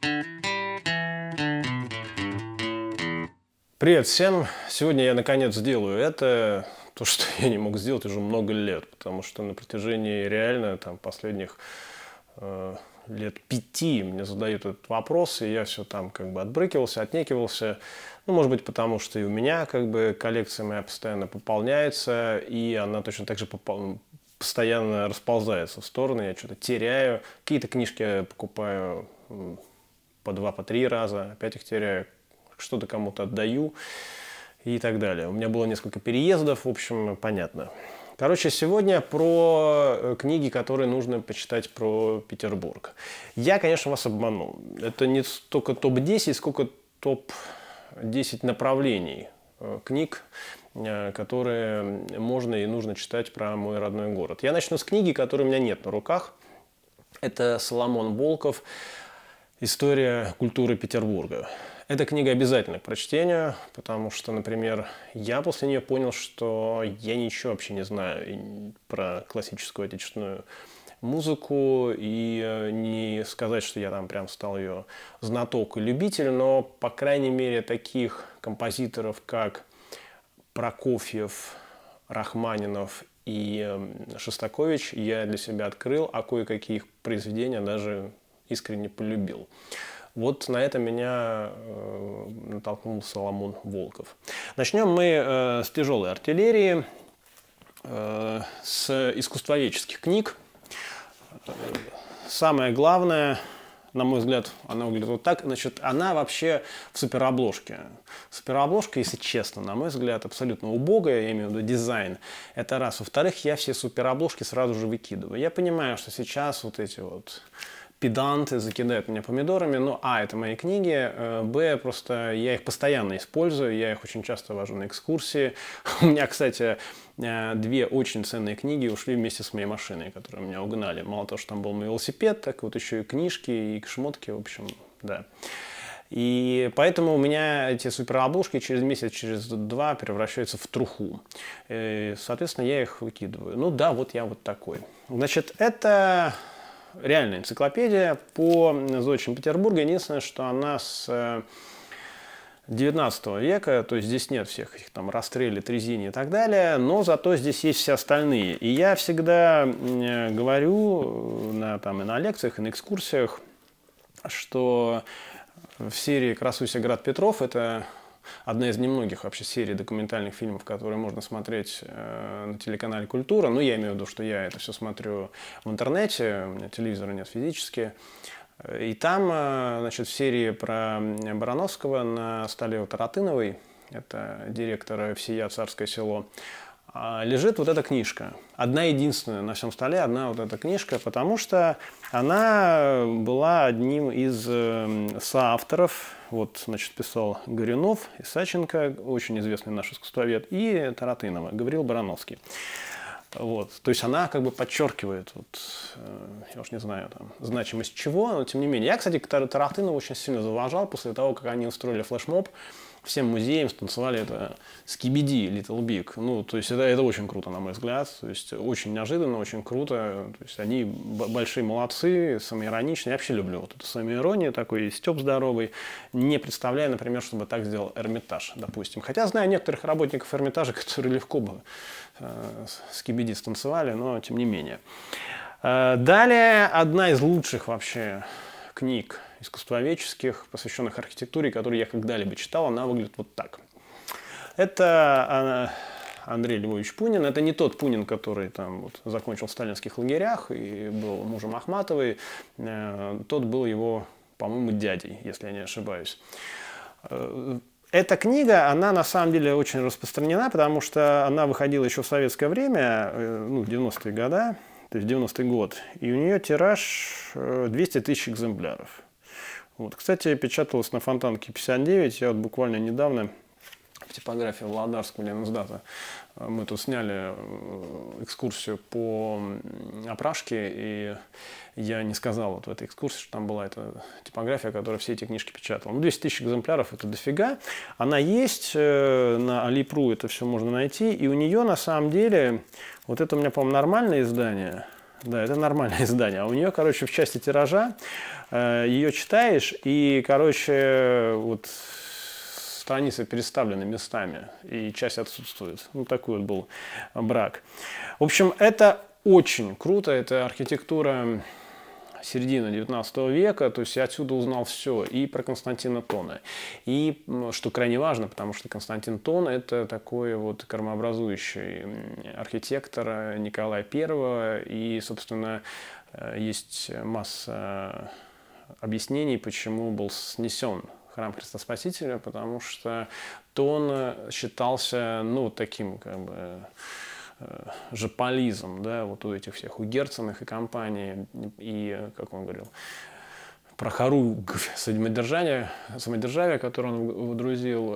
Привет всем! Сегодня я наконец сделаю это, то, что я не мог сделать уже много лет, потому что на протяжении реально последних лет 5 мне задают этот вопрос, и я все там отбрыкивался, отнекивался. Ну, может быть, потому что и у меня коллекция моя постоянно пополняется, и она точно так же постоянно расползается в стороны, я что-то теряю. Какие-то книжки я покупаю по 2, по 3 раза, опять их теряю. Что-то кому-то отдаю и так далее. У меня было несколько переездов, в общем, понятно. Короче, сегодня про книги, которые нужно почитать про Петербург. Я, конечно, вас обманул. Это не столько топ-10, сколько топ-10 направлений книг, которые можно и нужно читать про мой родной город. Я начну с книги, которой у меня нет на руках. Это Соломон Волков «История культуры Петербурга». Эта книга обязательна к прочтению, потому что, например, я после нее понял, что я ничего вообще не знаю про классическую отечественную музыку, и не сказать, что я там прям стал ее знаток и любитель, но, по крайней мере, таких композиторов, как Прокофьев, Рахманинов и Шостакович я для себя открыл, а кое-какие их произведения даже искренне полюбил. Вот на это меня натолкнул Соломон Волков. Начнем мы с тяжелой артиллерии, с искусствоведческих книг. Самое главное, на мой взгляд, она выглядит вот так. Значит, она вообще в суперобложке. Суперобложка, если честно, на мой взгляд, абсолютно убогая, я имею в виду дизайн. Это раз. Во-вторых, я все суперобложки сразу же выкидываю. Я понимаю, что сейчас вот эти вот педанты закидают меня помидорами, но это мои книги, просто я их постоянно использую, я их очень часто вожу на экскурсии. У меня, кстати, 2 очень ценные книги ушли вместе с моей машиной, которые меня угнали. Мало того, что там был мой велосипед, так вот еще и книжки, и шмотки, в общем, да. И поэтому у меня эти суперобложки через месяц, через 2 превращаются в труху. И, соответственно, я их выкидываю. Ну да, вот я вот такой. Значит, это реальная энциклопедия по зодчим Петербурга. Единственное, что она с 19 века, то есть здесь нет всех этих там Растрелли, Трезини и так далее, но зато здесь есть все остальные. И я всегда говорю и на лекциях, и на экскурсиях, что в серии «Красуйся, град Петров» это одна из немногих вообще серий документальных фильмов, которые можно смотреть на телеканале «Культура». Ну, я имею в виду, что я это все смотрю в интернете, у меня телевизора нет физически. И там, значит, в серии про Барановского на столе у Таратыновой, это директора «Всея Царское село», лежит вот эта книжка. Одна единственная на всем столе, одна вот эта книжка, потому что она была одним из соавторов. Вот, значит, писал Горюнов, Исаченко, очень известный наш искусствовед, и Таратынова, Гавриил Барановский. Вот. То есть она подчеркивает, я уж не знаю, значимость чего, но тем не менее. Я, кстати, Таратынова очень сильно зауважал после того, как они устроили флешмоб. Всем музеям станцевали это «Скибиди», Little Big. Ну, то есть это очень круто, на мой взгляд. То есть очень неожиданно, очень круто. То есть они большие молодцы, самоироничные. Я вообще люблю вот эту самоиронию, такой стёб здоровый. Не представляю, например, чтобы так сделал Эрмитаж, допустим. Хотя знаю некоторых работников Эрмитажа, которые легко бы «Скибиди» станцевали, но тем не менее. Далее одна из лучших вообще книг искусствоведческих, посвященных архитектуре, которые я когда-либо читал, она выглядит вот так. Это Андрей Львович Пунин. Это не тот Пунин, который закончил в сталинских лагерях и был мужем Ахматовой. Тот был его, по-моему, дядей, если я не ошибаюсь. Эта книга, она на самом деле очень распространена, потому что она выходила еще в советское время, в 90-е годы, то есть 90-й год, и у нее тираж 200 тысяч экземпляров. Вот. Кстати, печаталась на Фонтанке 59. Я вот буквально недавно в типографии Володарского Ленинсдата мы тут сняли экскурсию по опрашке, и я не сказал в этой экскурсии, что там была эта типография, которая все эти книжки печатала. 200 тысяч экземпляров – это дофига. Она есть, на Алипру это все можно найти, и у нее на самом деле, вот это у меня, по-моему, нормальное издание, Да, это нормальное издание. А у нее, короче, в части тиража ее читаешь, и, короче, вот страницы переставлены местами, и часть отсутствует. Ну, такой вот был брак. В общем, это очень круто. Это архитектура середины 19 века, то есть я отсюда узнал все и про Константина Тона, и, что крайне важно, потому что Константин Тон – это такой вот кормообразующий архитектор Николая I, и, собственно, есть масса объяснений, почему был снесен храм Христа Спасителя, потому что Тон считался, ну, таким, как бы, жополизм, да, вот у этих всех, у Герценых и компании, и, как он говорил, про хоругвь самодержавия, которое он выдрузил,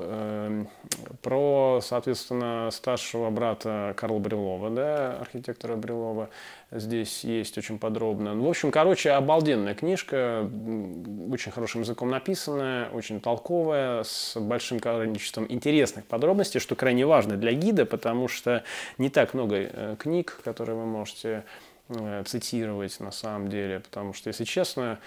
про, соответственно, старшего брата Карла Брюлова, да, архитектора Брюлова, здесь есть очень подробно. В общем, короче, обалденная книжка, очень хорошим языком написанная, очень толковая, с большим количеством интересных подробностей, что крайне важно для гида, потому что не так много книг, которые вы можете цитировать на самом деле, потому что, если честно,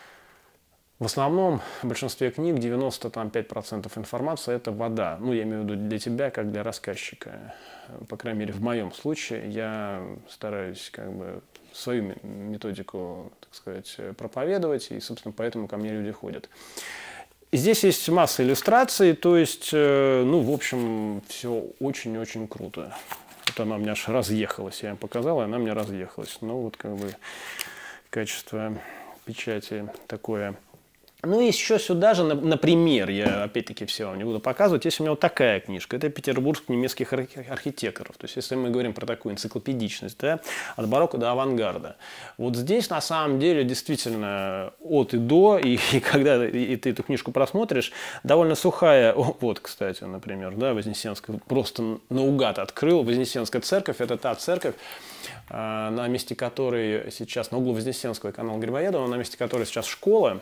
в основном в большинстве книг 95% информации – это вода. Ну, я имею в виду для тебя, как для рассказчика. По крайней мере, в моем случае я стараюсь как бы свою методику, так сказать, проповедовать, и, собственно, поэтому ко мне люди ходят. Здесь есть масса иллюстраций, то есть, ну, в общем, все очень-очень круто. Вот она у меня аж разъехалась, я им показал, и она у меня разъехалась. Ну, вот как бы качество печати такое. Ну и еще сюда же, например, я опять-таки все вам не буду показывать, есть у меня вот такая книжка, это «Петербург немецких архитекторов». То есть, если мы говорим про такую энциклопедичность, да, от барокко до авангарда. Вот здесь, на самом деле, действительно от и до, и когда ты эту книжку просмотришь, довольно сухая, вот, кстати, например, да, Вознесенская, просто наугад открыл, Вознесенская церковь, это та церковь, на месте которой сейчас, на углу Вознесенского и канала Грибоедова, на месте которой сейчас школа,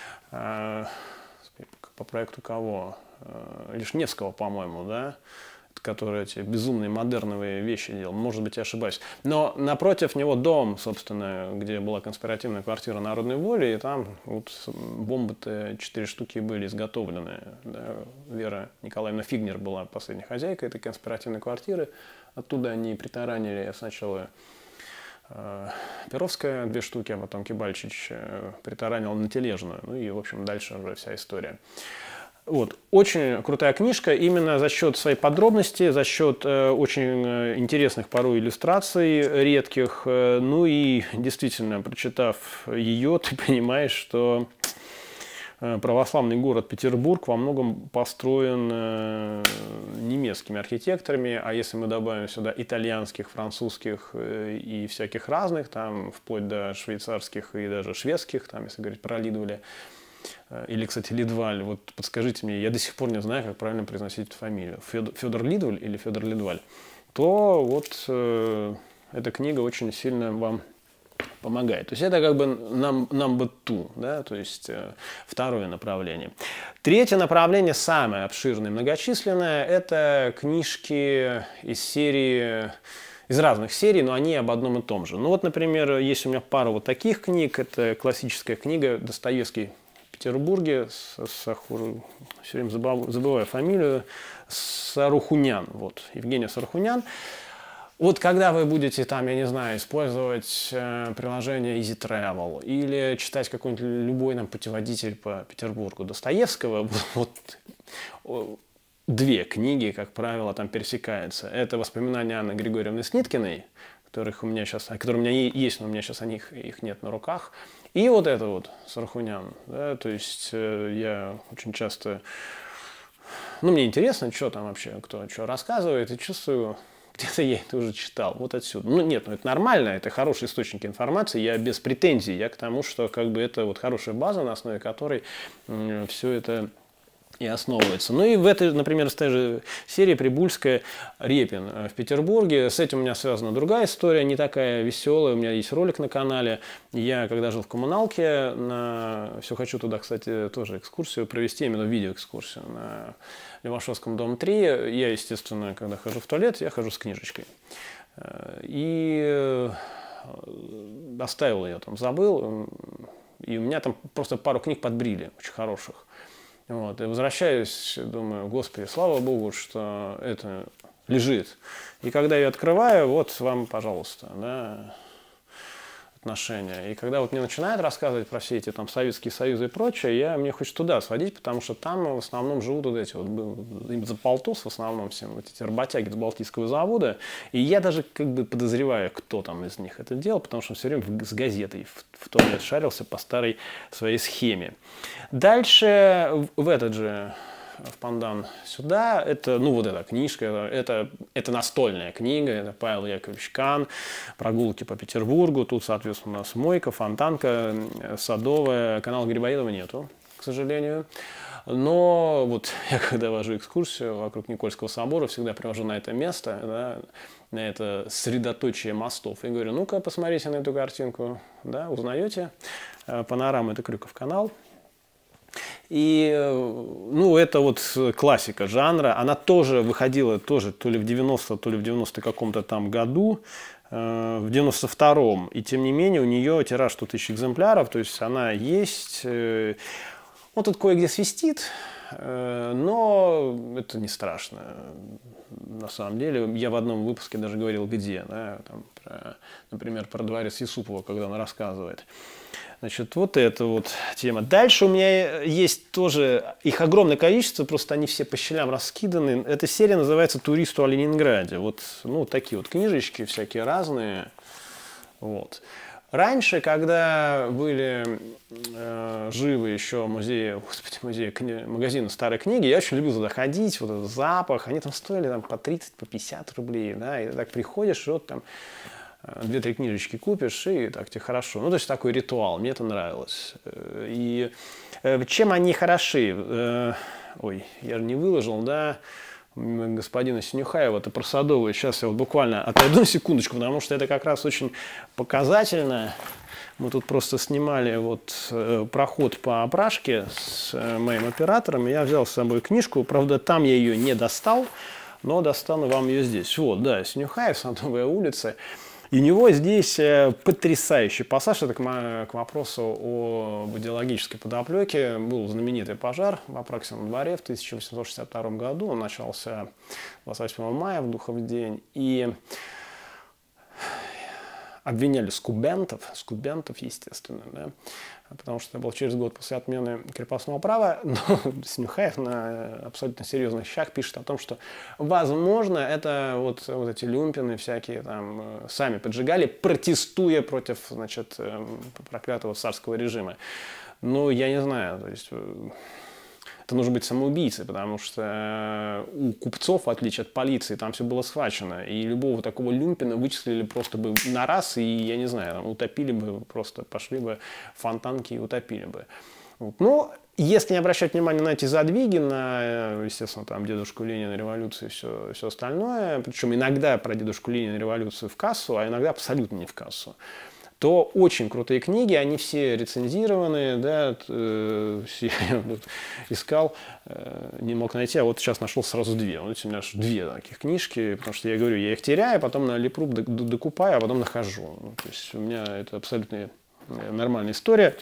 по проекту кого? Лишневского, по-моему, да? Который эти безумные модерновые вещи делал. Может быть, я ошибаюсь. Но напротив него дом, собственно, где была конспиративная квартира народной воли, и там вот бомбы-то 4 штуки были изготовлены. Да? Вера Николаевна Фигнер была последней хозяйкой этой конспиративной квартиры. Оттуда они притаранили сначала Перовская 2 штуки, а потом Кибальчич притаранил на Тележную. Ну и, в общем, дальше уже вся история. Вот. Очень крутая книжка именно за счет своей подробности, за счет очень интересных порой иллюстраций редких. Ну и действительно, прочитав ее, ты понимаешь, что православный город Петербург во многом построен немецкими архитекторами, а если мы добавим сюда итальянских, французских и всяких разных, там вплоть до швейцарских и даже шведских, там, если говорить про Лидваля, или, кстати, Лидваль, вот подскажите мне, я до сих пор не знаю, как правильно произносить эту фамилию, Федор Лидваль или Федор Лидваль, то вот эта книга очень сильно вам помогает. То есть это как бы number two, да, то есть второе направление. Третье направление, самое обширное и многочисленное, это книжки из серии, из разных серий, но они об одном и том же. Ну вот, например, есть у меня пара вот таких книг. Это классическая книга Достоевский в Петербурге, все время забываю фамилию, Сарухунян, вот, Евгения Сарухунян. Вот когда вы будете там, я не знаю, использовать приложение Easy Travel или читать какой-нибудь любой нам путеводитель по Петербургу Достоевского, вот 2 книги, как правило, там пересекаются. Это «Воспоминания Анны Григорьевны Сниткиной», которые у меня есть, но у меня сейчас их нет на руках. И вот это вот Сарухунян. Да, то есть я очень часто... Ну, мне интересно, что там вообще, кто что рассказывает, и чувствую... Где-то я это уже читал, вот отсюда. Ну нет, ну это нормально, это хороший источник информации, я без претензий, я к тому, что как бы это вот хорошая база, на основе которой все это и основывается. Ну и в этой, например, с той же серии Прибульская, Репин в Петербурге. С этим у меня связана другая история, не такая веселая. У меня есть ролик на канале. Я, когда жил в коммуналке, все хочу туда, кстати, тоже экскурсию провести, именно видеоэкскурсию на Левашовском, дом 3. Я, естественно, когда хожу в туалет, я хожу с книжечкой. И оставил ее там, забыл, и у меня там просто пару книг подбрили, очень хороших. Вот, и возвращаюсь, думаю, господи, слава богу, что это лежит. И когда я открываю, вот вам, пожалуйста, да, отношения. И когда вот мне начинают рассказывать про все эти там Советские Союзы и прочее, мне хочется туда сводить, потому что там в основном живут вот эти вот, им за полтос в основном все, вот эти работяги с Балтийского завода. И я даже как бы подозреваю, кто там из них это делал, потому что все время с газетой в туалет шарился по старой своей схеме. Дальше в этот же в пандан сюда, это, ну, вот эта книжка, это настольная книга, это Павел Яковлевич Кан, «Прогулки по Петербургу», тут, соответственно, у нас Мойка, Фонтанка, Садовая, канала Грибоедова нету, к сожалению. Но вот я когда вожу экскурсию вокруг Никольского собора, всегда привожу на это место, да, на это средоточие мостов, и говорю, ну-ка, посмотрите на эту картинку, да, узнаете? Панорама – это Крюков канал. И, ну, это вот классика жанра. Она тоже выходила тоже то ли в 90-м, то ли в 90 каком-то там году, в 92-м. И, тем не менее, у нее тираж 100 тысяч экземпляров. То есть, она есть. Он тут кое-где свистит, но это не страшно. На самом деле, я в одном выпуске даже говорил, где. Да, там, например, про дворец Юсупова, когда он рассказывает. Значит, вот эта вот тема. Дальше у меня есть тоже, их огромное количество, просто они все по щелям раскиданы. Эта серия называется «Туристу о Ленинграде». Вот, ну, такие вот книжечки всякие разные. Вот. Раньше, когда были живы еще музеи, магазины старой книги, я очень любил туда ходить, вот этот запах. Они там стоили там, по 30, по 50 рублей. Да, и так приходишь, и вот там 2-3 книжечки купишь, и так тебе хорошо. Ну, то есть такой ритуал, мне это нравилось. И чем они хороши? Ой, я же не выложил, да, господина Синюхаева, это про Садовую. Сейчас я вот буквально отойду на секундочку, потому что это как раз очень показательно. Мы тут просто снимали вот проход по опрашке с моим оператором, и я взял с собой книжку, правда, там я ее не достал, но достану вам ее здесь. Вот, да, Синюхаев, Садовая улица. И у него здесь потрясающий пассаж. Это к вопросу о идеологической подоплеке. Был знаменитый пожар в Апраксином дворе в 1862 году. Он начался 28 мая, в Духов день. И обвиняли скубентов, естественно, да, потому что это был через год после отмены крепостного права, но Синюхаев на абсолютно серьезных щах пишет о том, что, возможно, это вот эти люмпины всякие там сами поджигали, протестуя против, значит, проклятого царского режима. Я не знаю, то есть это нужно быть самоубийцей, потому что у купцов, в отличие от полиции, там все было схвачено. И любого такого люмпина вычислили просто бы на раз, и, я не знаю, там, утопили бы, просто пошли бы в фонтанки и утопили бы. Вот. Но если не обращать внимания на эти задвиги, на, естественно, там, дедушку Ленина, революцию и все остальное, причем иногда про дедушку Ленина, революцию в кассу, а иногда абсолютно не в кассу, то очень крутые книги, они все рецензированы, да, я искал, не мог найти, а вот сейчас нашел сразу две. Вот у меня аж две таких книжки, потому что я говорю, я их теряю, потом на Липруб докупаю, а потом нахожу. То есть у меня это абсолютно нормальная история.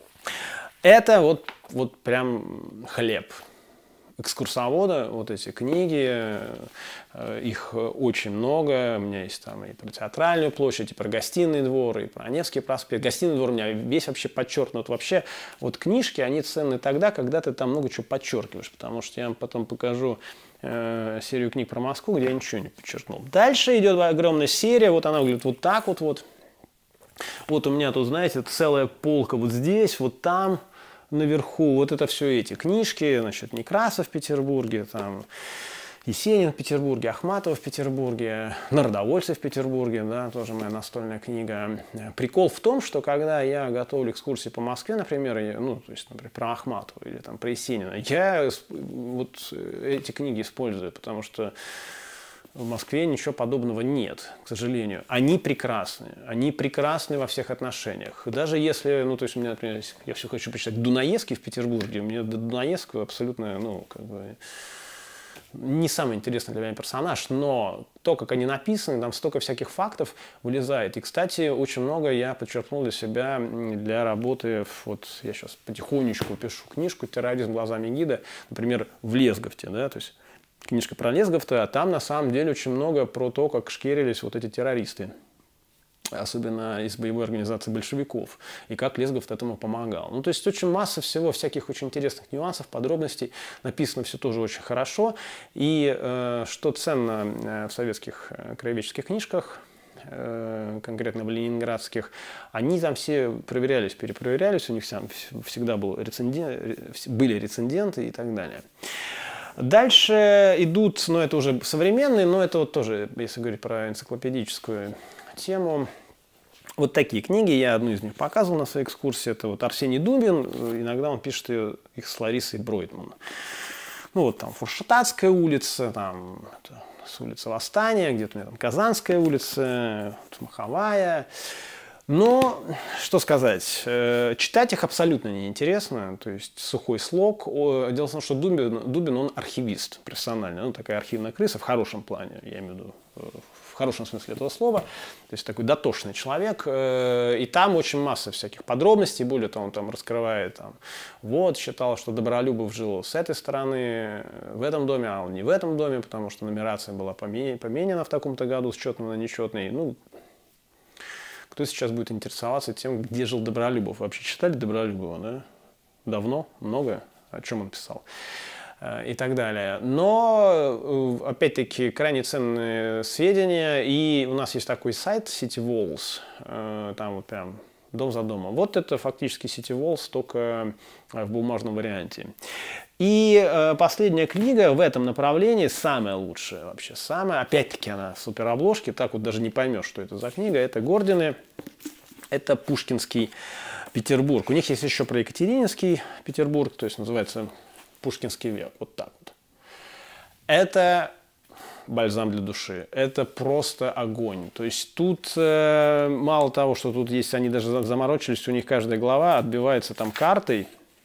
Это вот прям хлеб экскурсовода, вот эти книги, их очень много. У меня есть там и про Театральную площадь, и про Гостиный двор, и про Невский проспект. Гостиный двор у меня весь вообще подчеркнут. Вообще, вот книжки, они ценны тогда, когда ты там много чего подчеркиваешь, потому что я вам потом покажу серию книг про Москву, где я ничего не подчеркнул. Дальше идет огромная серия, вот она выглядит вот так вот. Вот у меня тут, знаете, целая полка вот здесь, вот там. Наверху, вот это все эти книжки, значит, Некрасов в Петербурге, там, Есенин в Петербурге, Ахматова в Петербурге, Народовольцев в Петербурге, да, тоже моя настольная книга. Прикол в том, что когда я готовлю экскурсии по Москве, например, то есть, например, про Ахматова или там про Есенина, я вот эти книги использую, потому что в Москве ничего подобного нет, к сожалению. Они прекрасны во всех отношениях. Даже если, то есть у меня, например, я все хочу почитать Дунаевский в Петербурге, мне до Дунаевского абсолютно, не самый интересный для меня персонаж, но то, как они написаны, там столько всяких фактов вылезает. И, кстати, очень много я подчеркнул для себя для работы. Вот я сейчас потихонечку пишу книжку «Терроризм глазами гида», например, в Лесговте, да, то есть книжка про Лесговта, а там на самом деле очень много про то, как шкерились вот эти террористы, особенно из боевой организации большевиков, и как Лесговт этому помогал. Ну, то есть очень масса всего, всяких очень интересных нюансов, подробностей, написано все тоже очень хорошо, и что ценно в советских краеведческих книжках, конкретно в ленинградских, они там все проверялись, перепроверялись, у них всегда были рецензенты и так далее. Дальше идут, ну это уже современные, но это вот тоже, если говорить про энциклопедическую тему, вот такие книги, я одну из них показывал на своей экскурсии, это вот Арсений Дубин, иногда он пишет их с Ларисой Бройдман. Ну вот там Фурштадтская улица, там с улицы Восстания, где-то у меня там Казанская улица, Маховая. Но, что сказать, читать их абсолютно неинтересно, то есть сухой слог. Дело в том, что Дубин, он архивист профессиональный, ну, такая архивная крыса в хорошем плане, я имею в виду, в хорошем смысле этого слова, то есть такой дотошный человек, и там очень масса всяких подробностей, более того, он там раскрывает, там, вот, считал, что Добролюбов жил с этой стороны, в этом доме, а он не в этом доме, потому что нумерация была поменена в таком-то году с четной на нечетный, ну, кто сейчас будет интересоваться тем, где жил Добролюбов? Вообще читали Добролюбова, да? Давно? Много? О чем он писал? И так далее. Но, опять-таки, крайне ценные сведения. И у нас есть такой сайт City Walls. Там вот прям дом за домом. Вот это фактически City Walls, только в бумажном варианте. И последняя книга в этом направлении, самая лучшая вообще, самая, опять-таки она в суперобложке, так вот даже не поймешь, что это за книга, это Гордины, это Пушкинский Петербург. У них есть еще про Екатерининский Петербург, то есть называется Пушкинский век, вот так вот. Это бальзам для души, это просто огонь. То есть тут мало того, что тут есть, они даже заморочились, у них каждая глава отбивается там картой.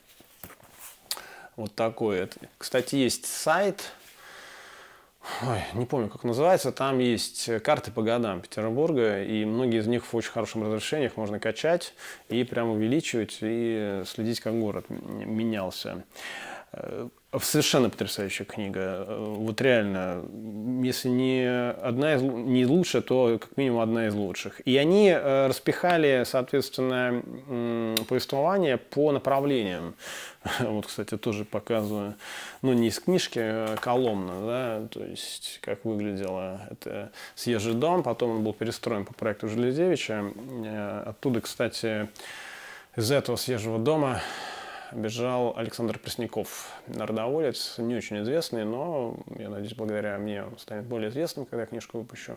Вот такой. Кстати, есть сайт, ой, не помню, как называется, там есть карты по годам Петербурга, и многие из них в очень хорошем разрешениях можно качать и прям увеличивать, и следить, как город менялся. Совершенно потрясающая книга. Вот реально, если не лучшая, то как минимум одна из лучших. И они распихали, соответственно, повествование по направлениям. Вот, кстати, тоже показываю, ну, не из книжки, а колонна, да, то есть, как выглядело это съезжий дом, потом он был перестроен по проекту Железевича. Оттуда, кстати, из этого съезжего дома бежал Александр Пресняков, народоволец, не очень известный, но, я надеюсь, благодаря мне он станет более известным, когда книжку выпущу.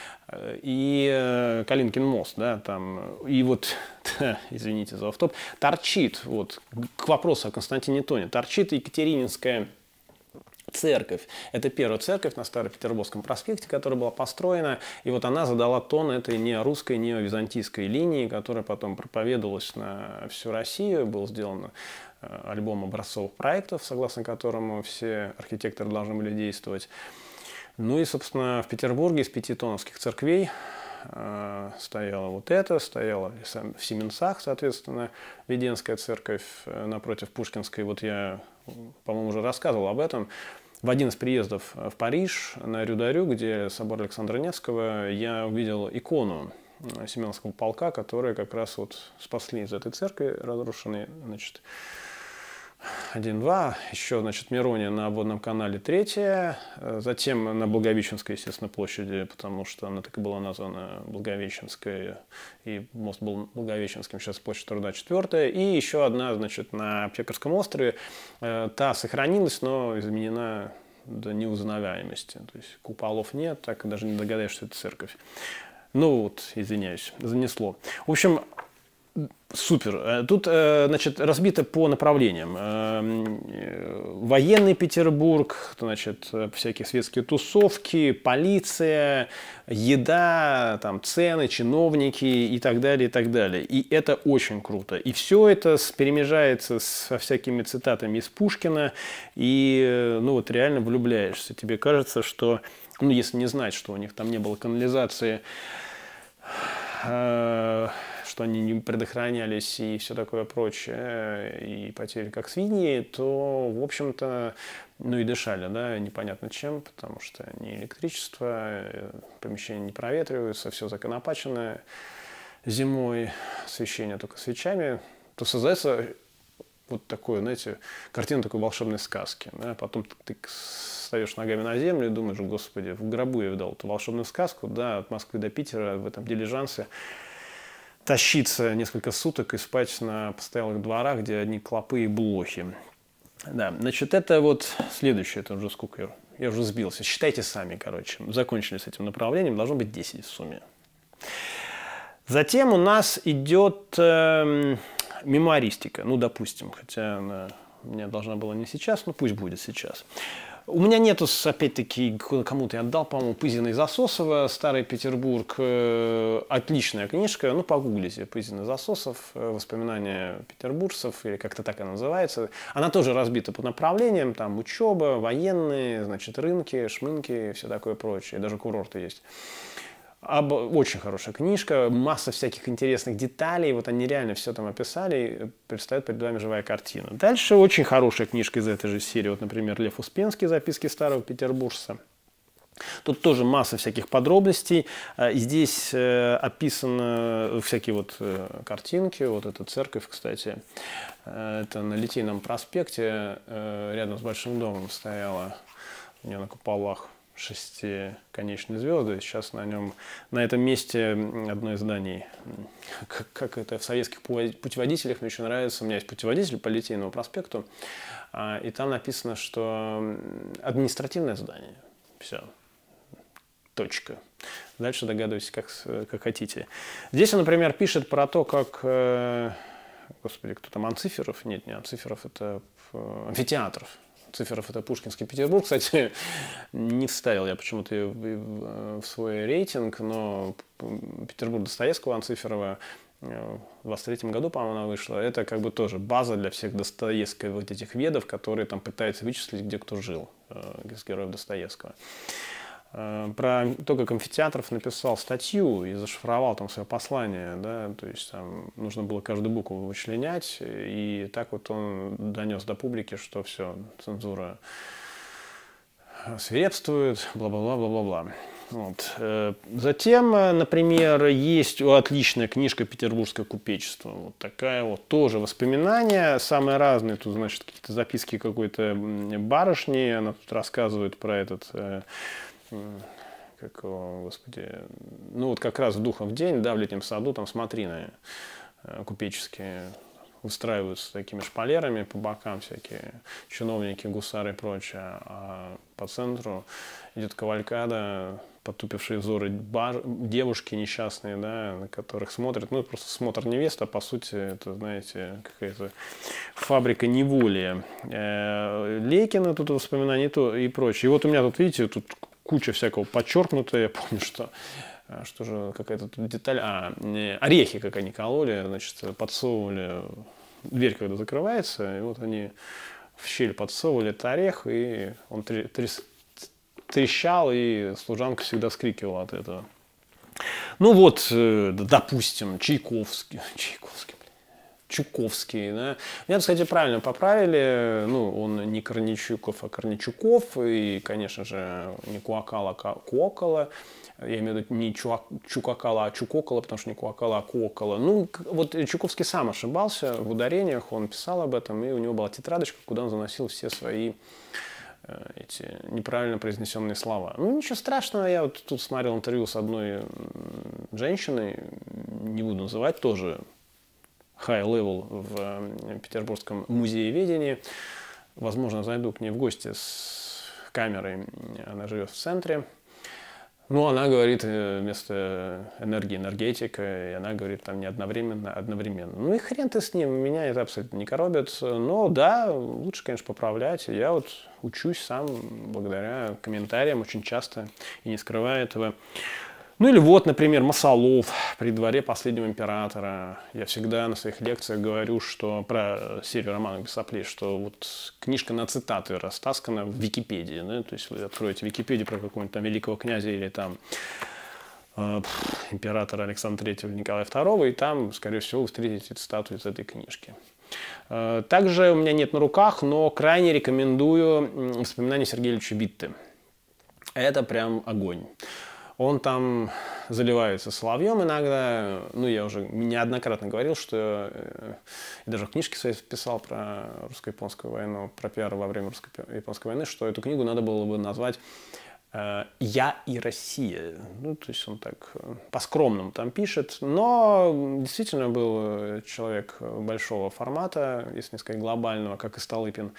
И Калинкин мост, да, там, и вот, извините за автоп, торчит, вот, к вопросу о Константине Тоне, торчит Екатерининская церковь. Это первая церковь на Старопетербургском проспекте, которая была построена, и вот она задала тон этой неорусской, неовизантийской линии, которая потом проповедовалась на всю Россию, был сделан альбом образцовых проектов, согласно которому все архитекторы должны были действовать. Ну и, собственно, в Петербурге из 5 тоновских церквей стояла вот эта, стояла в Семенцах, соответственно, Веденская церковь напротив Пушкинской. Вот я, по-моему, уже рассказывал об этом. В один из приездов в Париж на Рю-д'Арю, где собор Александра Невского, я увидел икону Семеновского полка, которые как раз вот спасли из этой церкви разрушенной, значит, 1-2, еще, значит, Мирония на обводном канале 3, затем на Благовещенской, естественно, площади, потому что она так и была названа Благовещенская, и мост был Благовещенским, сейчас площадь Труда 4, и еще одна, значит, на Аптекарском острове, та сохранилась, но изменена до неузнаваемости, то есть куполов нет, так и даже не догадаешься, что это церковь. Ну вот, извиняюсь, занесло. В общем, супер. Тут, значит, разбито по направлениям. военный Петербург, значит, всякие светские тусовки, полиция, еда, там, цены, чиновники и так далее, и так далее. И это очень круто. И все это перемежается со всякими цитатами из Пушкина, и, ну, вот реально влюбляешься. Тебе кажется, что, ну, если не знать, что у них там не было канализации, что они не предохранялись и все такое прочее, и потери как свиньи, то, в общем-то, ну и дышали, да, непонятно чем, потому что не электричество, помещения не проветриваются, все законопачено зимой, освещение только свечами, то создается вот такое, знаете, картина такой волшебной сказки. Да? Потом ты встаешь ногами на землю и думаешь, господи, в гробу я видал эту волшебную сказку, да, от Москвы до Питера в этом дилижансе, тащиться несколько суток и спать на постоялых дворах, где одни клопы и блохи. Да, значит, это вот следующее, это уже сколько я уже сбился. Считайте сами, короче. Закончили с этим направлением, должно быть 10 в сумме. Затем у нас идет мемуаристика. Ну, допустим, хотя она у меня должна была не сейчас, но пусть будет сейчас. У меня нету, опять-таки, кому-то я отдал, по-моему, Пызина и Засосова, «Старый Петербург», отличная книжка, ну, погуглите, Пызин и Засосов, «Воспоминания петербуржцев», или как-то так она называется. Она тоже разбита по направлениям, там учеба, военные, значит, рынки, шмынки, все такое прочее, даже курорты есть. Очень хорошая книжка, масса всяких интересных деталей, вот они реально все там описали, и предстает перед вами живая картина. Дальше очень хорошая книжка из этой же серии, вот, например, Лев Успенский, «Записки старого петербуржца». Тут тоже масса всяких подробностей, здесь описаны всякие вот картинки, вот эта церковь, кстати, это на Литейном проспекте, рядом с Большим домом стояла, у нее на куполах шестиконечные звезды. Сейчас на этом месте одно из зданий, как это в советских путеводителях, мне еще нравится, у меня есть путеводитель по Литейному проспекту, и там написано, что административное здание. Все. Точка. Дальше догадывайтесь, как хотите. Здесь он, например, пишет про то, как, господи, кто там, Анциферов? Нет, не Анциферов, это Амфитеатров. Циферов — это Пушкинский Петербург. Кстати, не вставил я почему-то ее в свой рейтинг, но Петербург Достоевского, Анциферова, в 23-м году, по-моему, она вышла. Это как бы тоже база для всех Достоевских вот этих ведов, которые там пытаются вычислить, где кто жил, из героев Достоевского. Про то, как Амфитеатров написал статью и зашифровал там свое послание, да, то есть там нужно было каждую букву вычленять, и так вот он донес до публики, что все, цензура свирепствует, бла-бла-бла-бла-бла-бла. Вот. Затем, например, есть отличная книжка «Петербургское купечество». Вот такая вот, тоже воспоминания, самые разные. Тут, значит, какие-то записки какой-то барышни, она тут рассказывает про этот... как, господи, ну вот как раз в Духов день, да, в летнем саду, там смотрины купеческие устраиваются такими шпалерами по бокам, всякие чиновники, гусары и прочее, а по центру идет кавалькада, потупившие взоры девушки несчастные, да, на которых смотрят, ну, просто смотр невесты, а по сути, это, знаете, какая-то фабрика неволи. Лейкина тут воспоминания и прочее. И вот у меня тут, видите, тут куча всякого подчеркнутого. Я помню, что же какая-то тут деталь. Орехи, как они кололи, значит, подсовывали. Дверь, когда закрывается, и вот они в щель подсовывали этот орех, и он трещал, и служанка всегда вскрикивала от этого. Ну вот, допустим, Чуковский, да. Меня, кстати, правильно поправили. Ну, он не Корничуков, а Корничуков. И, конечно же, не Куакала, а Куокола. Я имею в виду не Чукакала, а Чукокола, потому что не Куакала, а Куокола. Ну, вот Чуковский сам ошибался в ударениях, он писал об этом, и у него была тетрадочка, куда он заносил все свои эти неправильно произнесенные слова. Ну, ничего страшного, я вот тут смотрел интервью с одной женщиной, не буду называть, тоже high level в Петербургском музееведении. Возможно, зайду к ней в гости с камерой, она живет в центре. Ну, она говорит вместо энергии энергетика, и она говорит там не одновременно, одновременно. Ну и хрен ты с ним, меня это абсолютно не коробит. Но да, лучше, конечно, поправлять. Я вот учусь сам благодаря комментариям очень часто и не скрываю этого. Ну или вот, например, Масолов при дворе последнего императора. Я всегда на своих лекциях говорю, что про серию романов без соплей, что вот книжка на цитаты растаскана в Википедии. Да? То есть вы откроете Википедию про какого-нибудь там великого князя или там императора Александра III или Николая II, и там, скорее всего, вы встретите цитату из этой книжки. Также у меня нет на руках, но крайне рекомендую воспоминания Сергея Ильича Витте. Это прям огонь. Он там заливается соловьем иногда. Ну, я уже неоднократно говорил, что я даже в книжке своей писал про русско-японскую войну, про пиар во время русско-японской войны, что эту книгу надо было бы назвать «Я и Россия». Ну, то есть он так по-скромному там пишет. Но действительно был человек большого формата, если не сказать глобального, как и Столыпин.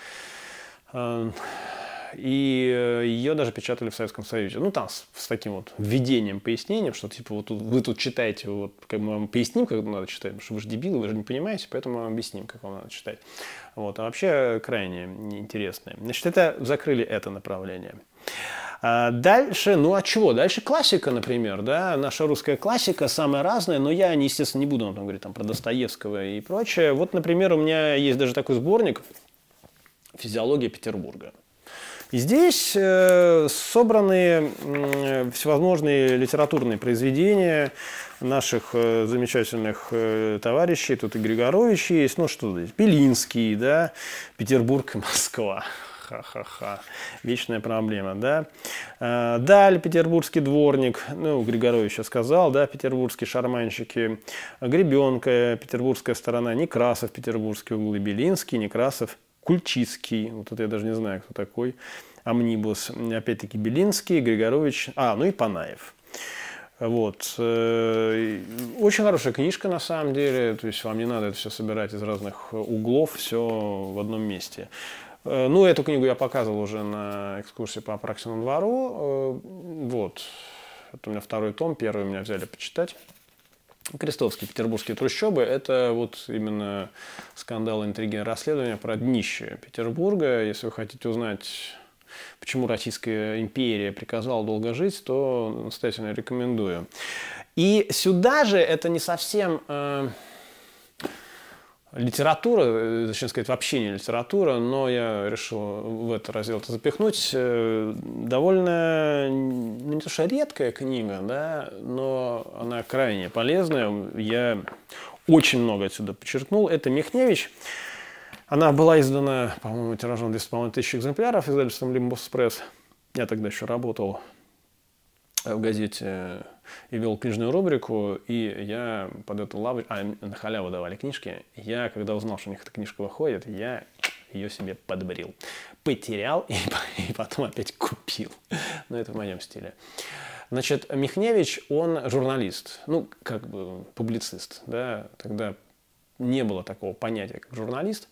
И ее даже печатали в Советском Союзе. Ну, там с таким вот введением, пояснением, что типа вот вы тут читаете, вот как мы вам поясним, как надо читать, потому что вы же дебилы, вы же не понимаете, поэтому мы вам объясним, как вам надо читать. Вот, а вообще крайне интересное. Значит, это закрыли это направление. Дальше, ну а чего? Дальше классика, например, да, наша русская классика, самая разная, но я, естественно, не буду там говорить там, про Достоевского и прочее. Вот, например, у меня есть даже такой сборник «Физиология Петербурга». И здесь собраны всевозможные литературные произведения наших замечательных товарищей. Тут и Григорович есть, ну что здесь, Белинский, да, Петербург и Москва. Ха-ха-ха, вечная проблема, да. Далее Петербургский дворник, ну, Григорович я сказал, да, петербургские шарманщики, Гребенка, петербургская сторона, Некрасов, петербургские углы, Белинский, Некрасов, Кульчицкий, вот это я даже не знаю, кто такой, Амнибус, опять-таки Белинский, Григорович, ну и Панаев. Вот. Очень хорошая книжка на самом деле, то есть вам не надо это все собирать из разных углов, все в одном месте. Ну, эту книгу я показывал уже на экскурсии по Апраксиному двору. Вот. Это у меня второй том, первый меня взяли почитать. Крестовские петербургские трущобы – это вот именно скандал, интриги, расследования про днище Петербурга. Если вы хотите узнать, почему Российская империя приказала долго жить, то настоятельно рекомендую. И сюда же это не совсем литература, зачем сказать, вообще не литература, но я решил в этот раздел это запихнуть. Довольно, не то что редкая книга, да, но она крайне полезная. Я очень много отсюда подчеркнул. Это Михневич. Она была издана, по-моему, тиражом 200 тысяч экземпляров издательством Лимбус Пресс. Я тогда еще работал в газете и вел книжную рубрику, и я под эту лавочку, на халяву давали книжки, я, когда узнал, что у них эта книжка выходит, я ее себе подбрил. Потерял и потом опять купил. Но это в моем стиле. Значит, Михневич, он журналист, ну, как бы публицист, да, тогда не было такого понятия, как журналист.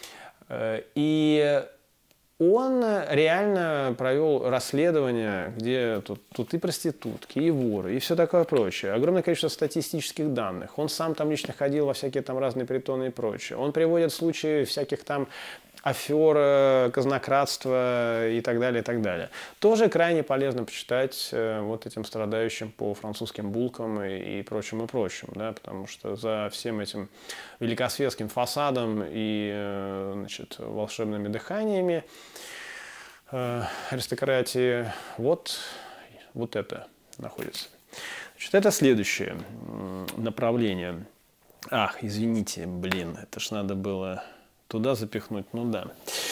И он реально провел расследование, где тут и проститутки, и воры, и все такое прочее. Огромное количество статистических данных. Он сам там лично ходил во всякие там разные притоны и прочее. Он приводит случаи всяких там афер, казнократства и так далее, и так далее. Тоже крайне полезно почитать вот этим страдающим по французским булкам и прочим, да, потому что за всем этим великосветским фасадом и значит, волшебными дыханиями аристократии вот это находится. Значит, это следующее направление. Ах, извините, блин, это ж надо было туда запихнуть, ну да,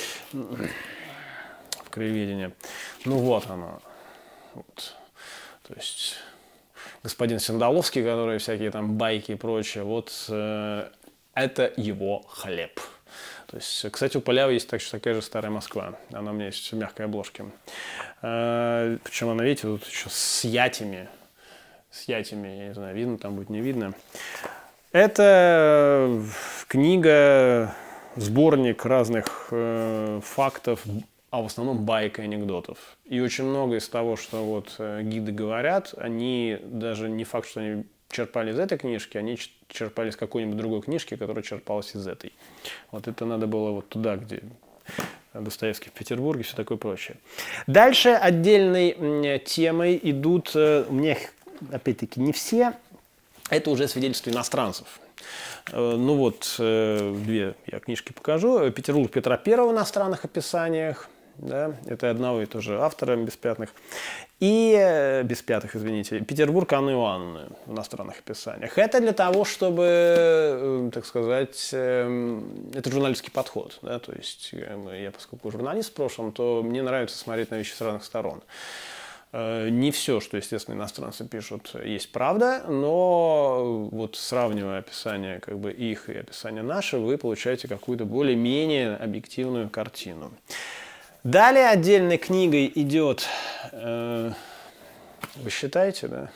в краеведение. Ну вот оно. Вот. То есть господин Сандаловский, который всякие там байки и прочее, вот это его хлеб. То есть, кстати, у Полявы есть такая же старая Москва. Она у меня есть в мягкой обложке. Причем она, видите, тут еще с ятями. Я не знаю, видно там будет, не видно. Это книга, сборник разных фактов а в основном байк и анекдотов. И очень много из того, что вот гиды говорят, они даже не факт, что они черпали из этой книжки, они черпали из какой-нибудь другой книжки, которая черпалась из этой. Вот это надо было вот туда, где Достоевский в Петербурге, все такое прочее. Дальше отдельной темой идут, у меня опять-таки не все, это уже свидетельства иностранцев. Ну вот, две я книжки покажу. «Петербург Петра I» в иностранных описаниях. Да, это одного и того же автора, Беспятных. И Беспятых, извините, «Петербург Анны Иоанновны» в иностранных описаниях. Это для того, чтобы, так сказать, это журналистский подход. Да, то есть я, поскольку журналист в прошлом, то мне нравится смотреть на вещи с разных сторон. Не все, что, естественно, иностранцы пишут, есть правда, но вот сравнивая описание как бы их и описание наше, вы получаете какую-то более-менее объективную картину. Далее отдельной книгой идет, вы считаете, да?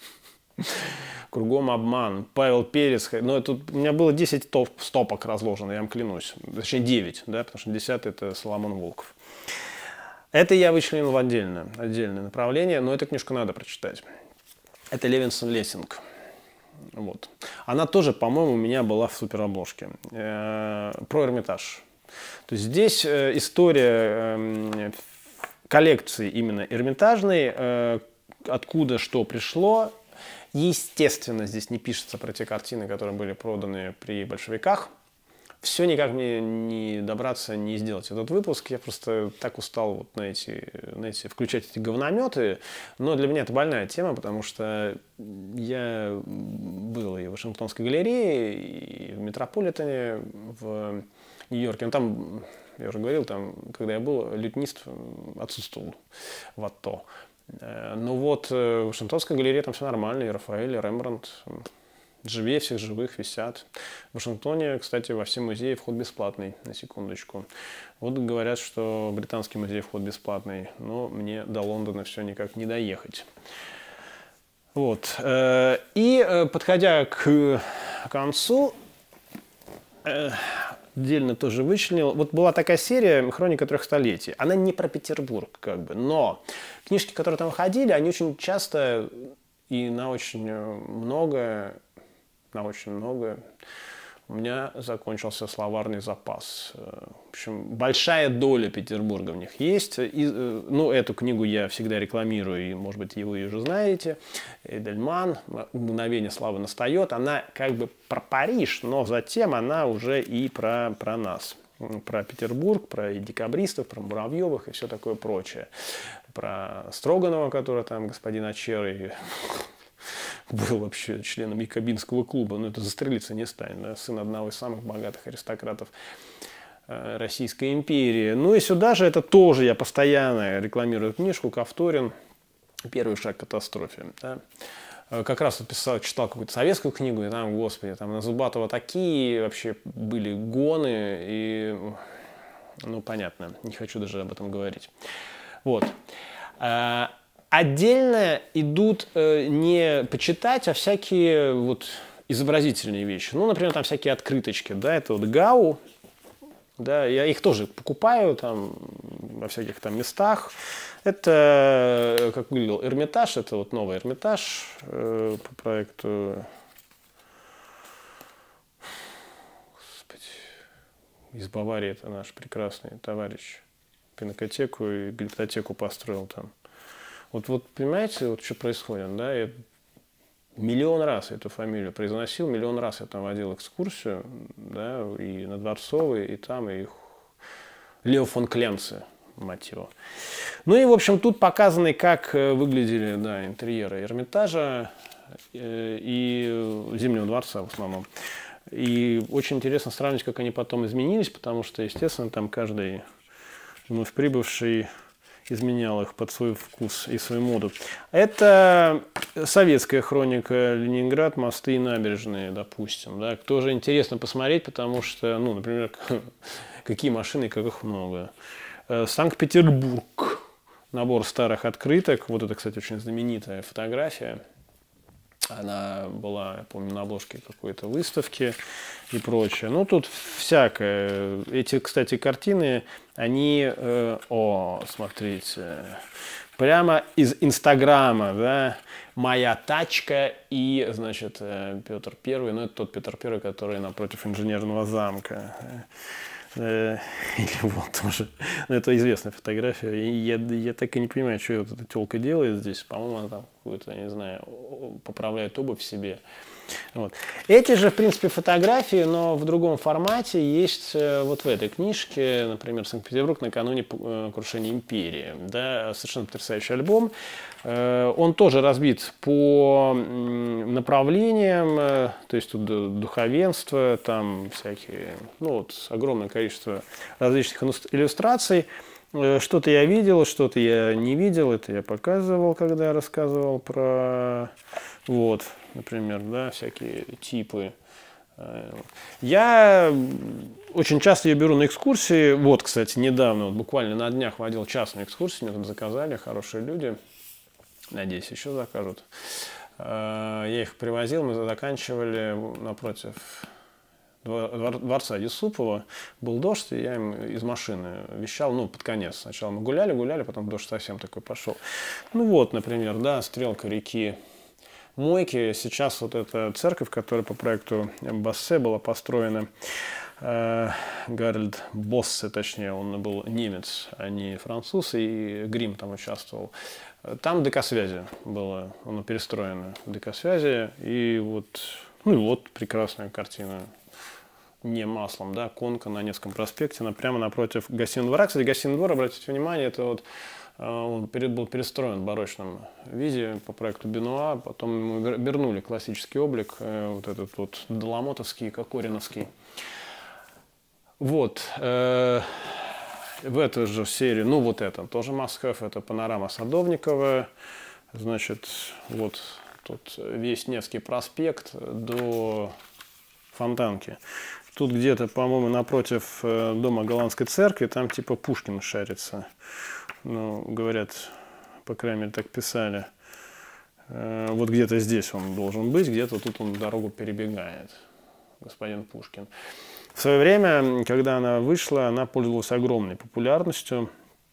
«Кругом обман», Павел Перец. Но тут у меня было 10 стопок разложено, я вам клянусь. Точнее 9, да, потому что 10 это Соломон Волков. Это я вычленил в отдельное направление, но эту книжку надо прочитать. Это Левинсон-Лессинг. Вот. Она тоже, по-моему, у меня была в суперобложке. Про Эрмитаж. То есть здесь история коллекции именно эрмитажной, откуда что пришло. Естественно, здесь не пишется про те картины, которые были проданы при большевиках. Все никак мне не добраться, не сделать этот выпуск. Я просто так устал вот на эти включать эти говнометы. Но для меня это больная тема, потому что я был и в Вашингтонской галерее, и в Метрополитене в Нью-Йорке. Там, я уже говорил, там, когда я был, лютнист отсутствовал в АТО. Но вот в Вашингтонской галерее там все нормально. И Рафаэль, и Рембрандт. Живее всех живых висят. В Вашингтоне, кстати, во все музеи вход бесплатный, на секундочку. Вот говорят, что в британский музей вход бесплатный, но мне до Лондона все никак не доехать. Вот. И подходя к концу, отдельно тоже вычленил. Вот была такая серия «Хроника 3 столетий». Она не про Петербург, как бы, но книжки, которые там выходили, они очень часто и на очень многое у меня закончился словарный запас. В общем, большая доля Петербурга в них есть. И, ну, эту книгу я всегда рекламирую, и, может быть, вы ее уже знаете. Эдельман «Мгновение славы настает». Она как бы про Париж, но затем она уже и про нас. Про Петербург, про декабристов, про Муравьевых и все такое прочее. Про Строганова, который там господин Ачер, был вообще членом якобинского клуба, но это застрелиться не станет, да? Сын одного из самых богатых аристократов Российской империи. Ну и сюда же это тоже я постоянно рекламирую книжку Ковторин «Первый шаг к катастрофе». Да? Как раз вот читал какую-то советскую книгу, и там, господи, там на Зубатова такие вообще были гоны, и, ну, понятно, не хочу даже об этом говорить. Вот. Отдельно идут не почитать, а всякие вот изобразительные вещи. Ну, например, там всякие открыточки, да, это вот Гау, да, я их тоже покупаю там во всяких там местах. Это, как выглядел Эрмитаж, это вот новый Эрмитаж по проекту, господи, из Баварии, это наш прекрасный товарищ, пинакотеку и библиотеку построил там. Вот понимаете, вот что происходит, да, я миллион раз эту фамилию произносил, миллион раз я там водил экскурсию, да, и на Дворцовой, и там, и Лео фон Клемце, мать его. Ну и, в общем, тут показаны, как выглядели, да, интерьеры Эрмитажа и Зимнего дворца в основном. И очень интересно сравнить, как они потом изменились, потому что, естественно, там каждый вновь прибывший изменял их под свой вкус и свою моду. Это советская хроника Ленинград, мосты и набережные, допустим. Да, тоже интересно посмотреть, потому что, ну, например, какие машины, как их много. Санкт-Петербург. Набор старых открыток. Вот это, кстати, очень знаменитая фотография. Она была, я помню, на обложке какой-то выставки и прочее. Ну, тут всякое. Эти, кстати, картины, они... смотрите, прямо из Инстаграма, да, «Моя тачка» и, значит, Петр Первый, ну, это тот Петр Первый, который напротив Инженерного замка. Или вот тоже. Ну, это известная фотография. Я так и не понимаю, что эта тёлка делает здесь. По-моему, она там какую-то, не знаю, поправляет обувь себе. Вот. Эти же, в принципе, фотографии, но в другом формате есть вот в этой книжке, например, «Санкт-Петербург накануне крушения империи». Да, совершенно потрясающий альбом. Он тоже разбит по направлениям, то есть тут духовенство, там всякие, ну вот огромное количество различных иллюстраций. Что-то я видел, что-то я не видел, это я показывал, когда я рассказывал про, вот, например, да, всякие типы. Я очень часто ее беру на экскурсии. Вот, кстати, недавно, вот буквально на днях водил частную экскурсию, мне там заказали хорошие люди. Надеюсь, еще закажут. Я их привозил, мы заканчивали напротив дворца Юсупова. Был дождь, и я им из машины вещал, ну, под конец. Сначала мы гуляли, потом дождь совсем такой пошел. Ну вот, например, да, стрелка реки Мойки. Сейчас вот эта церковь, которая по проекту Бассе была построена, Гарольд Боссе, точнее, он был немец, а не француз, и Грим там участвовал. Там ДК-связи было, оно перестроено ДК-связи, и вот, ну и вот прекрасная картина, не маслом, да, конка на Невском проспекте, она прямо напротив Гостиного двора. Кстати, Гостиный двор, обратите внимание, это вот он был перестроен в барочном виде по проекту Бенуа, потом ему вернули классический облик, вот этот вот доломотовский, кокориновский. Вот. В эту же серию, ну вот это тоже must-have, это панорама Садовникова. Значит, вот тут весь Невский проспект до Фонтанки. Тут где-то, по-моему, напротив дома Голландской церкви, там типа Пушкин шарится. Ну, говорят, по крайней мере, так писали. Вот где-то здесь он должен быть, где-то тут он дорогу перебегает, господин Пушкин. В свое время, когда она вышла, она пользовалась огромной популярностью.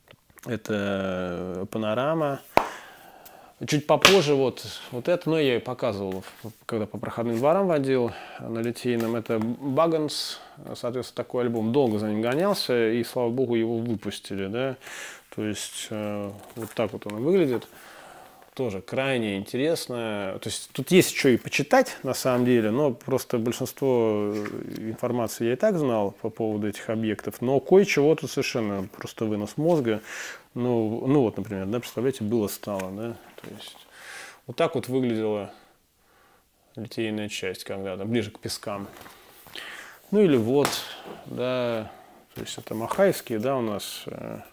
Это панорама. Чуть попозже вот это, ну, я и показывал, когда по проходным дворам водил на Литейном. Это Багганс, соответственно, такой альбом. Долго за ним гонялся, и, слава богу, его выпустили, да. То есть, вот так вот он выглядит. Тоже крайне интересно. То есть тут есть что и почитать на самом деле, но просто большинство информации я и так знал по поводу этих объектов, но кое-чего тут совершенно просто вынос мозга. Ну вот, например, да, представляете, было-стало, да, то есть вот так вот выглядела литейная часть когда-то, ближе к Пескам. Ну или вот, да, то есть это Махаевские, да, у нас...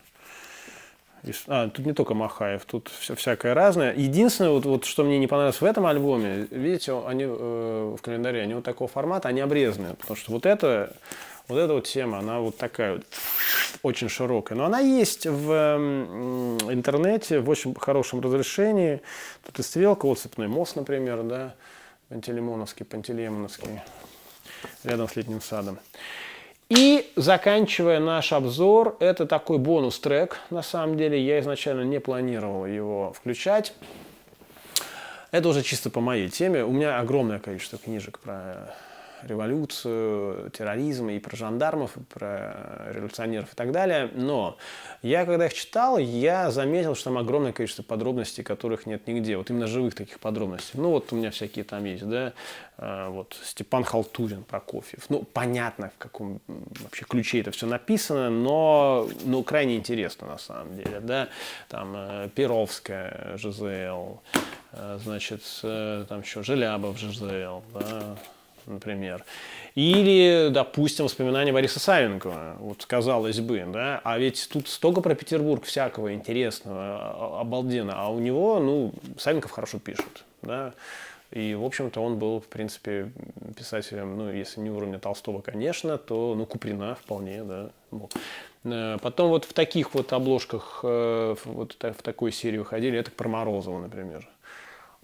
тут не только Махаев, тут всякое разное. Единственное, вот что мне не понравилось в этом альбоме, видите, они в календаре, они вот такого формата, они обрезанные, потому что вот эта вот тема, она вот такая вот, очень широкая. Но она есть в интернете в очень хорошем разрешении. Тут и стрелка, вот Цепной мост, например, да, Пантелеймоновский, рядом с Летним садом. И заканчивая наш обзор, это такой бонус-трек, на самом деле, я изначально не планировал его включать. Это уже чисто по моей теме. У меня огромное количество книжек про революцию, терроризм, и про жандармов, и про революционеров и так далее. Но я, когда их читал, я заметил, что там огромное количество подробностей, которых нет нигде. Вот именно живых таких подробностей. Ну вот у меня всякие там есть, да. Вот Степан Халтурин, Прокофьев. Ну, понятно, в каком вообще ключе это все написано, но крайне интересно на самом деле, да. Там Перовская, ЖЗЛ, значит, там еще Желябов, ЖЗЛ, да, например. Или, допустим, воспоминания Бориса Савенкова. Вот, казалось бы, да, а ведь тут столько про Петербург всякого интересного, обалденно, а у него, ну, Савенков хорошо пишет, да. И, в общем-то, он был, в принципе, писателем, ну, если не уровня Толстого, конечно, то, ну, Куприна вполне, да, мог. Потом вот в таких вот обложках, вот в такой серии выходили, это про Морозова, например.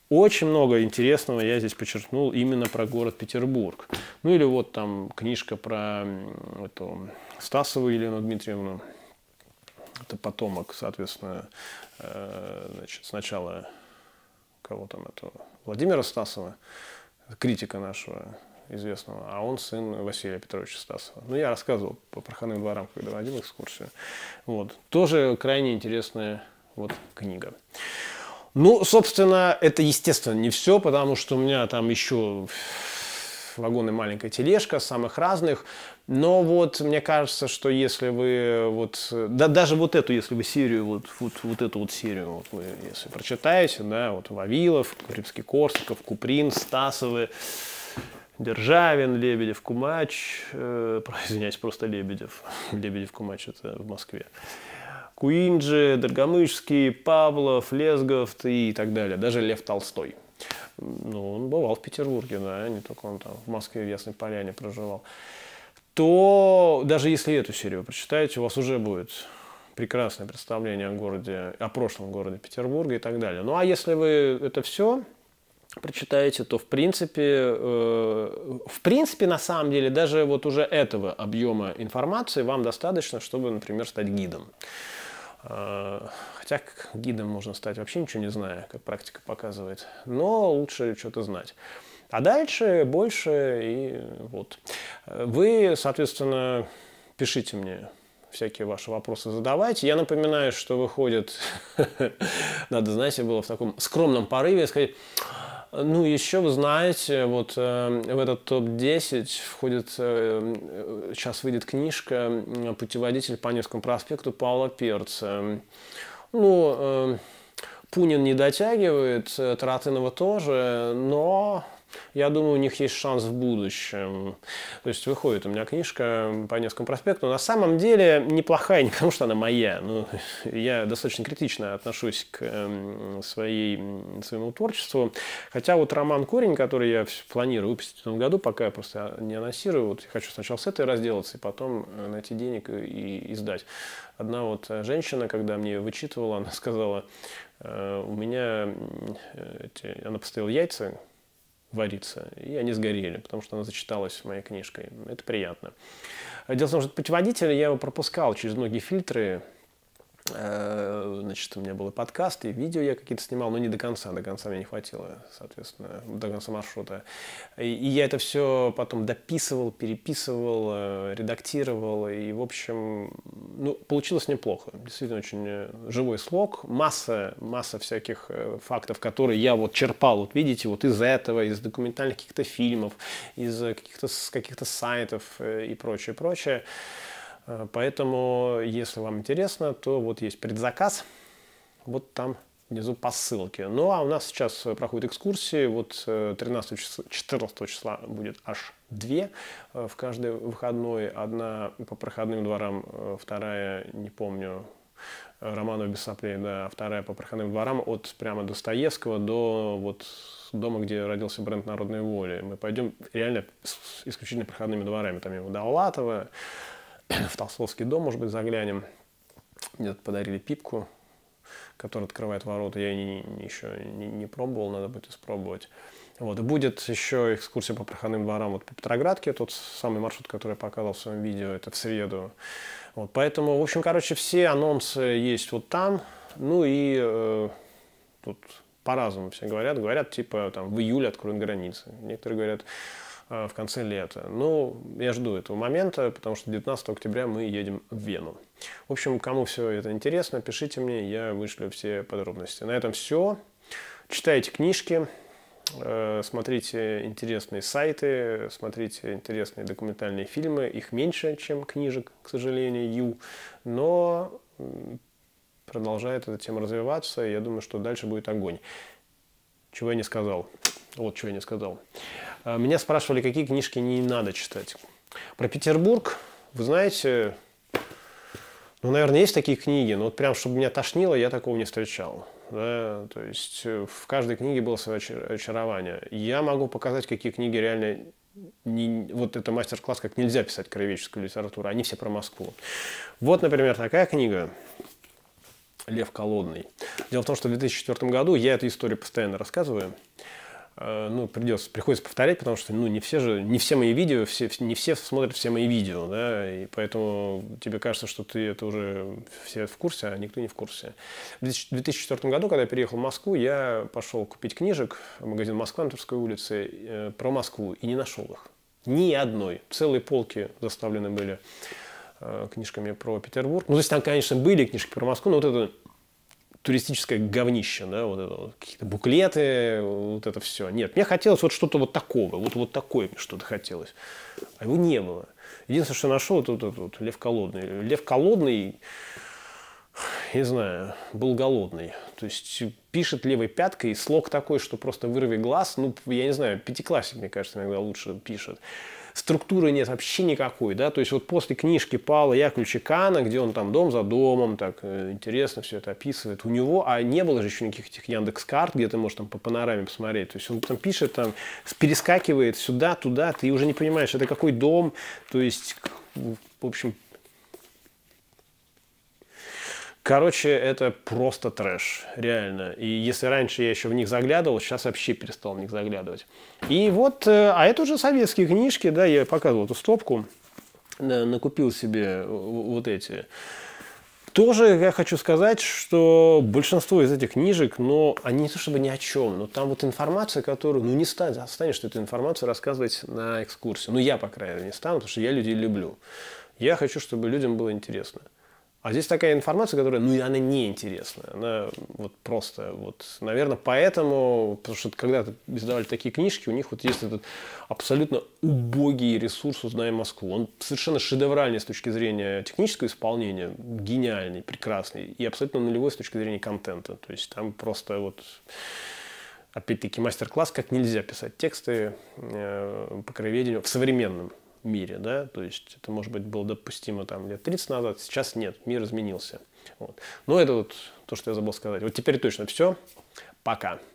очень много интересного я здесь подчеркнул именно про город Петербург. Ну или вот там книжка про эту Стасову Елену Дмитриевну. Это потомок, соответственно, значит, сначала кого там это, Владимира Стасова, критика нашего известного, а он сын Василия Петровича Стасова. Ну, я рассказывал по проходным дворам, когда водил экскурсию. Вот. Тоже крайне интересная вот книга. Ну, собственно, это, естественно, не все, потому что у меня там еще вагон и маленькая тележка самых разных. Но вот мне кажется, что если вы вот, да, даже вот эту, если вы серию, вот эту вот серию, вот вы, если прочитаете, да, вот Вавилов, Римский-Корсаков, Куприн, Стасовы, Державин, Лебедев, Кумач, извиняюсь, просто Лебедев, Лебедев, Кумач это в Москве. Куинджи, Доргомышский, Павлов, Лесгов и так далее. Даже Лев Толстой. Ну, он бывал в Петербурге, да, не только он там в Москве, в Ясной Поляне проживал. То даже если эту серию вы прочитаете, у вас уже будет прекрасное представление о городе, о прошлом городе Петербурга и так далее. Ну, а если вы это все прочитаете, то в принципе, на самом деле, даже вот уже этого объема информации вам достаточно, чтобы, например, стать гидом. Хотя гидом можно стать вообще ничего не зная, как практика показывает. Но лучше что-то знать. А дальше больше и вот. Вы, соответственно, пишите мне всякие ваши вопросы, задавайте. Я напоминаю, что выходит, надо, знаете, было в таком скромном порыве сказать, ну, еще вы знаете, вот в этот топ-10 входит, сейчас выйдет книжка «Путеводитель по Невскому проспекту» Павла Перца. Ну, Пунин не дотягивает, Таратынова тоже, но я думаю, у них есть шанс в будущем. То есть выходит у меня книжка по Невскому проспекту. На самом деле неплохая, не потому что она моя. Но я достаточно критично отношусь к своему творчеству. Хотя вот роман «Корень», который я планирую выпустить в этом году, пока я просто не анонсирую. Вот я хочу сначала с этой разделаться и потом найти денег и издать. Одна вот женщина, когда мне вычитывала, она сказала, у меня, она поставила яйца вариться, и они сгорели, потому что она зачиталась моей книжкой. Это приятно. Дело в том, что путеводитель я его пропускал через многие фильтры. Значит, у меня был и подкаст, и видео я какие-то снимал, но не до конца мне не хватило, соответственно, до конца маршрута. И я это все потом дописывал, переписывал, редактировал, и, в общем, ну, получилось неплохо. Действительно, очень живой слог, масса всяких фактов, которые я вот черпал, вот видите, вот из этого, из документальных каких-то фильмов, из каких-то сайтов и прочее. Поэтому, если вам интересно, то вот есть предзаказ, вот там внизу по ссылке. Ну, а у нас сейчас проходят экскурсии, вот 13-14 числа будет аж 2 в каждый выходной. Одна по проходным дворам, вторая, не помню, Романова без соплей, да, вторая по проходным дворам от прямо Достоевского до вот дома, где родился бренд «Народной воли». Мы пойдем реально с исключительно проходными дворами. Там его Довлатова, в Толстовский дом, может быть, заглянем. Мне подарили пипку, которая открывает ворота. Я еще не пробовал, надо будет испробовать. Вот. И будет еще экскурсия по проходным дворам вот по Петроградке, тот самый маршрут, который я показал в своем видео, это в среду. Вот. Поэтому, в общем, короче, все анонсы есть вот там. Ну и тут по-разному все говорят, типа там в июле откроют границы. Некоторые говорят в конце лета. Ну, я жду этого момента, потому что 19 октября мы едем в Вену. В общем, кому все это интересно, пишите мне, я вышлю все подробности. На этом все. Читайте книжки, смотрите интересные сайты, смотрите интересные документальные фильмы. Их меньше, чем книжек, к сожалению, но продолжает эта тема развиваться, и я думаю, что дальше будет огонь. Чего я не сказал. Вот чего я не сказал. Меня спрашивали, какие книжки не надо читать. Про Петербург, вы знаете, ну, наверное, есть такие книги, но вот прям, чтобы меня тошнило, я такого не встречал. Да? То есть в каждой книге было свое очарование. Я могу показать, какие книги реально... Вот это мастер-класс, как нельзя писать краеведческую литературу. Они все про Москву. Вот, например, такая книга «Лев Колодный». Дело в том, что в 2004 году я эту историю постоянно рассказываю. Ну, приходится повторять, потому что, ну, не все мои видео, не все смотрят все мои видео, да, и поэтому тебе кажется, что ты это уже все в курсе, а никто не в курсе. В 2004 году, когда я переехал в Москву, я пошел купить книжек в магазин «Москва» на Тверской улице про Москву и не нашел их. Ни одной. Целые полки заставлены были книжками про Петербург. Ну, то есть там, конечно, были книжки про Москву, но вот это туристическое говнище, да, вот это вот, какие-то буклеты, вот это все. Нет, мне хотелось вот что-то вот такого, вот такое мне что-то хотелось. А его не было. Единственное, что нашел, это вот Лев Колодный. Лев Колодный, не знаю, был голодный. То есть пишет левой пяткой, слог такой, что просто вырви глаз. Ну, я не знаю, пятиклассник, мне кажется, иногда лучше пишет. Структуры нет вообще никакой, да, то есть вот после книжки Павла Яковлевича Кана, где он там дом за домом, так интересно все это описывает, у него, а не было же еще никаких этих Яндекс.Карт, где ты можешь там по панораме посмотреть, то есть он там пишет, там перескакивает сюда, туда, ты уже не понимаешь, это какой дом, то есть, в общем, короче, это просто трэш, реально. И если раньше я еще в них заглядывал, сейчас вообще перестал в них заглядывать. И вот, а это уже советские книжки, да, я показывал эту стопку, накупил себе вот эти. Тоже я хочу сказать, что большинство из этих книжек, но они не то чтобы ни о чем, но там вот информация, которую, ну не станешь ты эту информацию рассказывать на экскурсии. Ну я, по крайней мере, не стану, потому что я людей люблю. Я хочу, чтобы людям было интересно. А здесь такая информация, которая, ну, она неинтересная. Она вот просто, вот, наверное, поэтому, потому что когда-то издавали такие книжки, у них вот есть этот абсолютно убогий ресурс «Узнай Москву». Он совершенно шедевральный с точки зрения технического исполнения, гениальный, прекрасный, и абсолютно нулевой с точки зрения контента. То есть там просто вот, опять-таки, мастер-класс, как нельзя писать тексты по краеведению в современном мире, да, то есть это, может быть, было допустимо там лет 30 назад, сейчас нет, мир изменился. Вот. Но это вот то, что я забыл сказать. Вот теперь точно все. Пока.